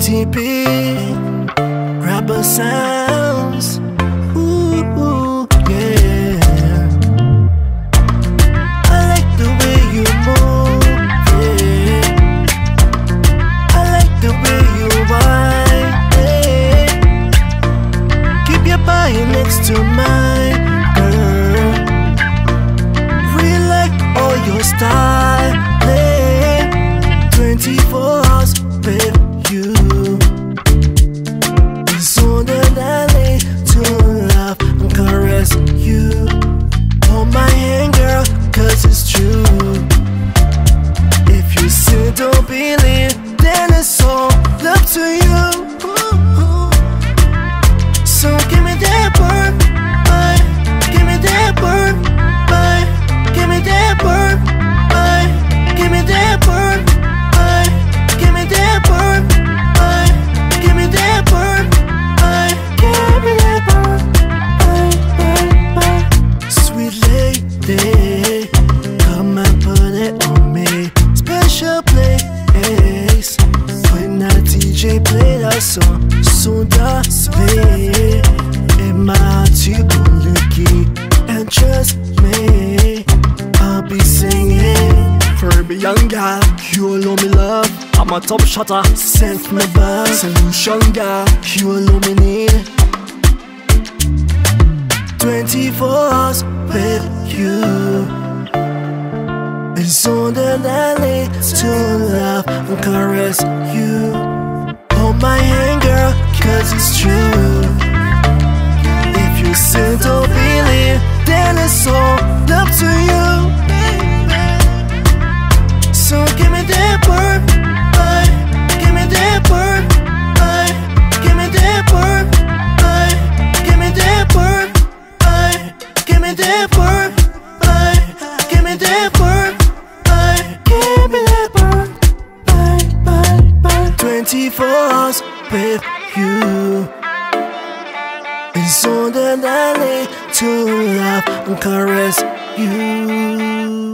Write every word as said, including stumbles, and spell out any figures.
T P, rapper sounds. Ooh, ooh, yeah. I like the way you move, yeah. I like the way you whine, yeah. Keep your body next to mine, girl. Really like all your style, yeah. twenty-four hours with you. It's on the alley to love and caress you. Hold my hand, girl, cause it's true. If you still don't believe, then it's all up to you. So give me that word, bye. Give me that word, bye. Give me that word, bye. Give me that word, bye. Give me that word, bye. Give me that word, bye. Give me that word, bye, bye, bye. Sweet lady, come and put it on me. Special place when that D J play that song. Soca, baby, in my heart you only key. And trust me, I'll be singing for every young girl. You alone me love, I'm a top shotter. Sent from above, solution girl. You alone me need. twenty-four hours with you. It's on the alley to love and caress you. Hold my hand, girl, cause it's true. If you still don't believe, then it's all up to you. So give me that word, bye. Give me that word, bye. Give me that word, bye. Give me that word, bye. Give me that word, bye. Give me that word, bye. Give me that word, bye, bye, bye. twenty-four hours with you. It's on the alley to love and caress you.